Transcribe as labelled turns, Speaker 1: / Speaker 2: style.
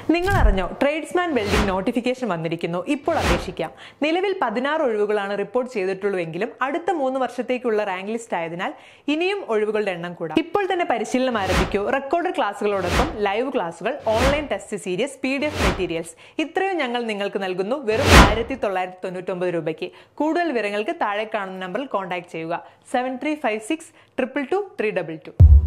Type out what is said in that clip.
Speaker 1: നിങ്ങൾ അറിഞ്ഞോ tradesman welding notification വന്നിരിക്കുന്നു. ഇപ്പോൾ അപേക്ഷിക്കാം. നിലവിൽ 16 ഒഴിവുകളാണ് റിപ്പോർട്ട് ചെയ്തിട്ടുള്ളൂവെങ്കിലും അടുത്ത 3 വർഷത്തേക്കുള്ള റാങ്ക് ലിസ്റ്റ് ആയതിനാൽ ഇനിയും ഒഴിവുകളുടെ എണ്ണം കൂടാം. ഇപ്പോൾ തന്നെ പരിശീലനം ആരംഭിക്കൂ. റെക്കോർഡ് ക്ലാസുകളോടൊപ്പം ലൈവ് ക്ലാസുകൾ, online test series, PDF materials ഇത്രയും ഞങ്ങൾ നിങ്ങൾക്ക് നൽകുന്നു വെറും 1999 രൂപയ്ക്ക്. കൂടുതൽ വിവരങ്ങൾക്ക് താഴെ കാണുന്ന നമ്പറിൽ കോൺടാക്ട് ചെയ്യുക. 7356 222 322.